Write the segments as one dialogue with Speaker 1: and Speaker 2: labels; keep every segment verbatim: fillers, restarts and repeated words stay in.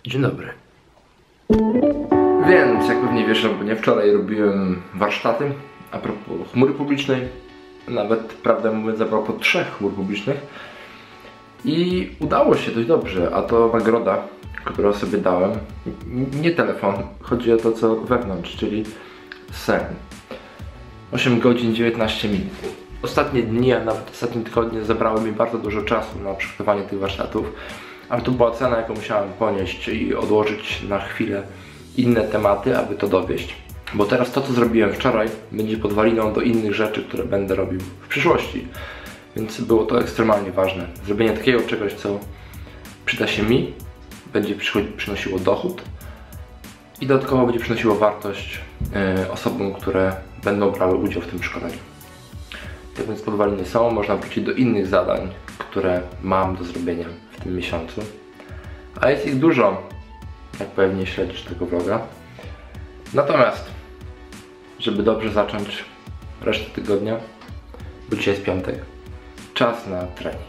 Speaker 1: Dzień dobry. Więc jak pewnie wiesz, bo nie wczoraj robiłem warsztaty a propos chmury publicznej, nawet prawdę mówiąc a propos trzech chmur publicznych i udało się dość dobrze, a to nagroda, którą sobie dałem, nie telefon, chodzi o to co wewnątrz, czyli sen. osiem godzin dziewiętnaście minut. Ostatnie dni, a nawet ostatnie tygodnie zabrały mi bardzo dużo czasu na przygotowanie tych warsztatów, ale to była cena, jaką musiałem ponieść i odłożyć na chwilę inne tematy, aby to dowieść. Bo teraz to, co zrobiłem wczoraj, będzie podwaliną do innych rzeczy, które będę robił w przyszłości. Więc było to ekstremalnie ważne. Zrobienie takiego czegoś, co przyda się mi, będzie przynosiło dochód i dodatkowo będzie przynosiło wartość yy, osobom, które będą brały udział w tym szkoleniu. Tak więc podwaliny są, można wrócić do innych zadań, które mam do zrobienia w tym miesiącu. A jest ich dużo, jak pewnie śledzisz tego vloga. Natomiast, żeby dobrze zacząć resztę tygodnia, bo dzisiaj jest piątek, czas na trening.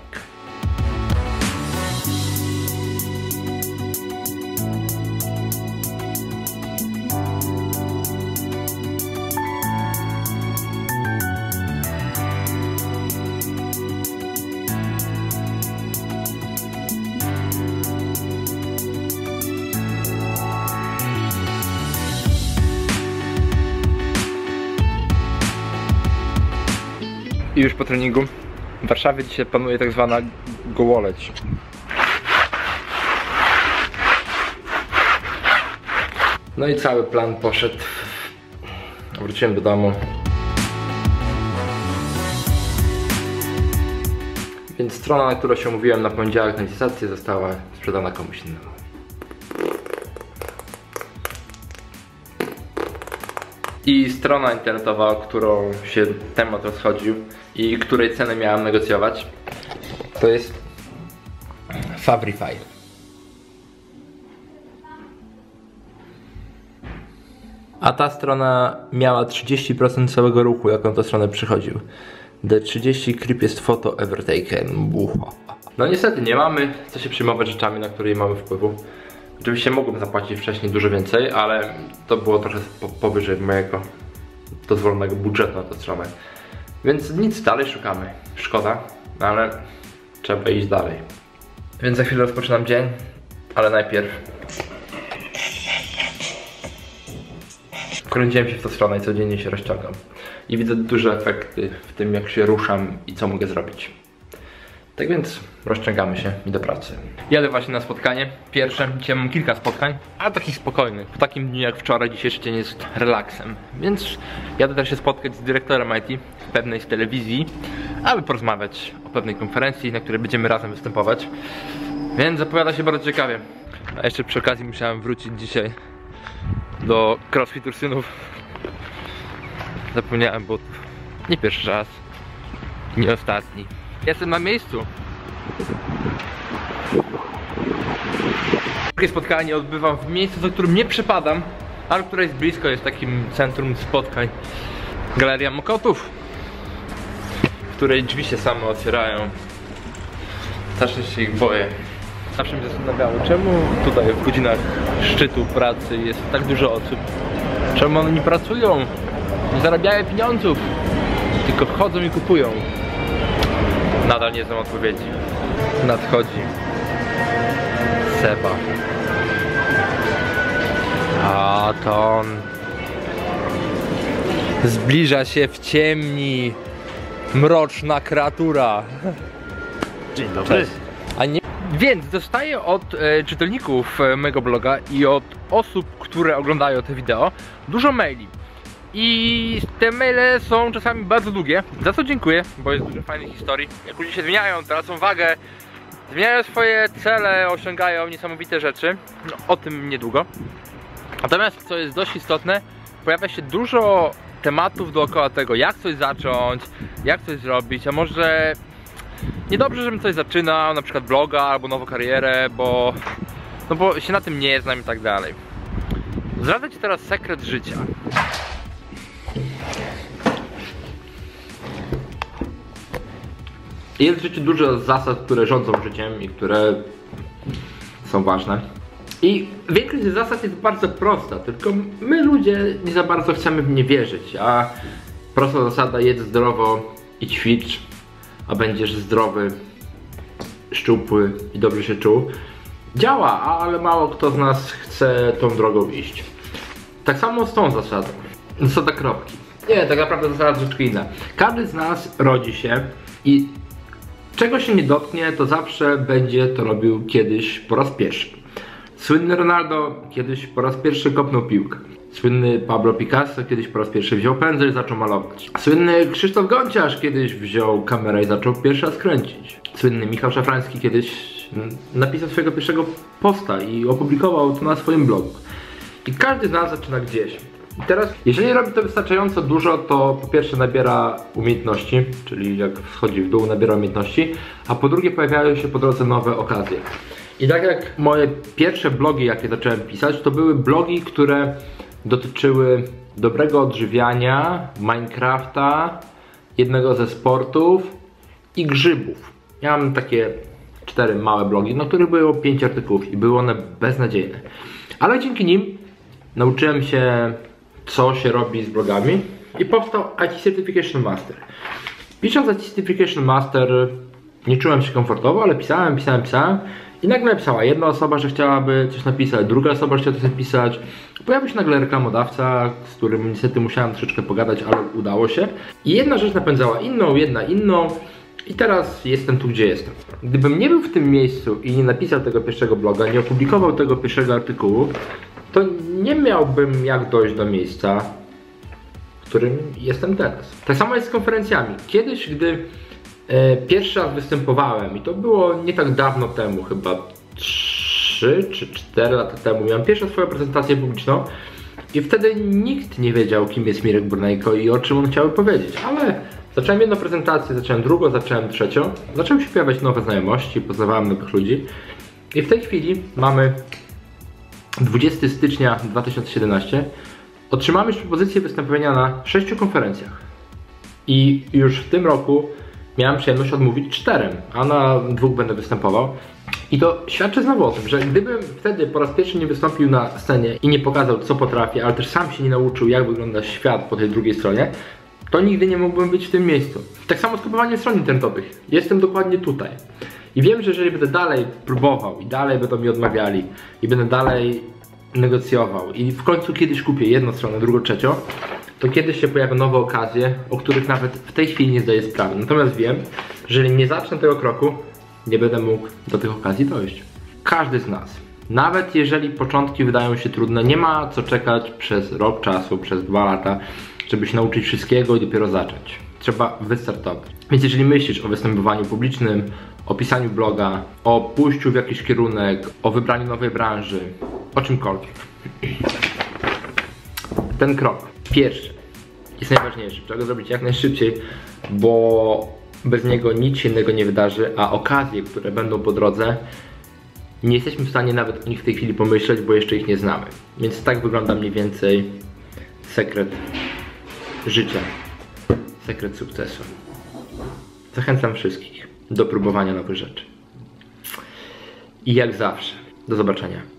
Speaker 1: I już po treningu w Warszawie dzisiaj panuje tak zwana gołoleć. No i cały plan poszedł. Wróciłem do domu. Więc strona, na którą się umówiłem na poniedziałek na licytację, została sprzedana komuś innemu. I strona internetowa, którą się temat rozchodził i której cenę miałem negocjować, to jest Fabrify. A ta strona miała trzydzieści procent całego ruchu, jak on tę stronę przychodził. The trzydzieści creepiest photo ever taken. Bucha. No niestety nie mamy co się przejmować rzeczami, na które nie mamy wpływu. Oczywiście mogłem zapłacić wcześniej dużo więcej, ale to było trochę po, powyżej mojego dozwolonego budżetu na tę stronę. Więc nic, dalej szukamy. Szkoda, ale trzeba iść dalej. Więc za chwilę rozpoczynam dzień, ale najpierw wkręciłem się w tę stronę i codziennie się rozciągam. I widzę duże efekty w tym, jak się ruszam i co mogę zrobić. Tak więc rozciągamy się i do pracy. Jadę właśnie na spotkanie. Pierwsze, dzisiaj mam kilka spotkań, a takich spokojnych. Po takim dniu jak wczoraj, dzisiejszy dzień jest relaksem. Więc jadę też się spotkać z dyrektorem I T w pewnej z telewizji, aby porozmawiać o pewnej konferencji, na której będziemy razem występować. Więc zapowiada się bardzo ciekawie. A jeszcze przy okazji musiałem wrócić dzisiaj do CrossFit Ursynów. Zapomniałem, bo nie pierwszy raz, nie ostatni. Jestem na miejscu. Takie spotkanie odbywam w miejscu, za którym nie przepadam, ale które jest blisko, jest takim centrum spotkań. Galeria Mokotów, w której drzwi się same otwierają. Zawsze się ich boję. Zawsze mnie zastanawiało, czemu tutaj w godzinach szczytu pracy jest tak dużo osób. Czemu one nie pracują, nie zarabiają pieniądzów, tylko chodzą i kupują. Nadal nie znam odpowiedzi. Nadchodzi Seba. A to on zbliża się w ciemni mroczna kreatura.
Speaker 2: Dzień dobry.
Speaker 1: Cześć. A nie... Więc dostaję od e, czytelników e, mojego bloga i od osób, które oglądają te wideo, dużo maili. I te maile są czasami bardzo długie, za co dziękuję, bo jest dużo fajnych historii. Jak ludzie się zmieniają, tracą wagę, zmieniają swoje cele, osiągają niesamowite rzeczy. No, o tym niedługo. Natomiast co jest dość istotne, pojawia się dużo tematów dookoła tego, jak coś zacząć, jak coś zrobić, a może niedobrze, żebym coś zaczynał, na przykład bloga albo nową karierę, bo no bo się na tym nie znam i tak dalej. Zdradzę Ci teraz sekret życia. Jest w życiu dużo zasad, które rządzą życiem i które są ważne. I większość z zasad jest bardzo prosta, tylko my ludzie nie za bardzo chcemy w nie wierzyć, a prosta zasada: jedz zdrowo i ćwicz, a będziesz zdrowy, szczupły i dobrze się czuł, działa, ale mało kto z nas chce tą drogą iść. Tak samo z tą zasadą. Zasada kropki. Nie, tak naprawdę zasada troszeczkę inna. Każdy z nas rodzi się i czego się nie dotknie, to zawsze będzie to robił kiedyś po raz pierwszy. Słynny Ronaldo kiedyś po raz pierwszy kopnął piłkę. Słynny Pablo Picasso kiedyś po raz pierwszy wziął pędzel i zaczął malować. Słynny Krzysztof Gonciarz kiedyś wziął kamerę i zaczął pierwszy raz kręcić. Słynny Michał Szafrański kiedyś napisał swojego pierwszego posta i opublikował to na swoim blogu. I każdy z nas zaczyna gdzieś. I teraz, jeżeli robi to wystarczająco dużo, to po pierwsze nabiera umiejętności, czyli jak wschodzi w dół, nabiera umiejętności, a po drugie pojawiają się po drodze nowe okazje. I tak jak moje pierwsze blogi, jakie zacząłem pisać, to były blogi, które dotyczyły dobrego odżywiania, Minecrafta, jednego ze sportów i grzybów. Miałem takie cztery małe blogi, na których było pięć artykułów i były one beznadziejne. Ale dzięki nim nauczyłem się, co się robi z blogami i powstał I T Certification Master. Pisząc I T Certification Master nie czułem się komfortowo, ale pisałem, pisałem, pisałem i nagle napisała jedna osoba, że chciałaby coś napisać, druga osoba, że chciała coś napisać. Pojawił się nagle reklamodawca, z którym niestety musiałem troszeczkę pogadać, ale udało się. I jedna rzecz napędzała inną, jedna inną i teraz jestem tu, gdzie jestem. Gdybym nie był w tym miejscu i nie napisał tego pierwszego bloga, nie opublikował tego pierwszego artykułu, to nie miałbym jak dojść do miejsca, w którym jestem teraz. Tak samo jest z konferencjami. Kiedyś, gdy e, pierwszy raz występowałem, i to było nie tak dawno temu, chyba trzy czy cztery lata temu, miałem pierwszą swoją prezentację publiczną i wtedy nikt nie wiedział, kim jest Mirek Burnejko i o czym on chciał powiedzieć, ale zacząłem jedną prezentację, zacząłem drugą, zacząłem trzecią, zaczęły się pojawiać nowe znajomości, poznawałem nowych ludzi i w tej chwili mamy dwudziestego stycznia dwa tysiące siedemnastego. Otrzymałem już propozycję wystąpienia na sześciu konferencjach i już w tym roku miałem przyjemność odmówić czterem, a na dwóch będę występował. I to świadczy znowu o tym, że gdybym wtedy po raz pierwszy nie wystąpił na scenie i nie pokazał, co potrafię, ale też sam się nie nauczył, jak wygląda świat po tej drugiej stronie, to nigdy nie mógłbym być w tym miejscu. Tak samo z kupowaniem stron internetowych. Jestem dokładnie tutaj. I wiem, że jeżeli będę dalej próbował i dalej będą mi odmawiali i będę dalej negocjował i w końcu kiedyś kupię jedną stronę, drugą, trzecią, to kiedyś się pojawią nowe okazje, o których nawet w tej chwili nie zdaję sprawy. Natomiast wiem, że jeżeli nie zacznę tego kroku, nie będę mógł do tych okazji dojść. Każdy z nas, nawet jeżeli początki wydają się trudne, nie ma co czekać przez rok czasu, przez dwa lata, żeby się nauczyć wszystkiego i dopiero zacząć. Trzeba wystartować. Więc jeżeli myślisz o występowaniu publicznym, o pisaniu bloga, o pójściu w jakiś kierunek, o wybraniu nowej branży, o czymkolwiek, ten krok pierwszy jest najważniejszy. Trzeba go zrobić jak najszybciej, bo bez niego nic się innego nie wydarzy, a okazje, które będą po drodze, nie jesteśmy w stanie nawet o nich w tej chwili pomyśleć, bo jeszcze ich nie znamy. Więc tak wygląda mniej więcej sekret życia, sekret sukcesu. Zachęcam wszystkich do próbowania nowych rzeczy. I jak zawsze, do zobaczenia.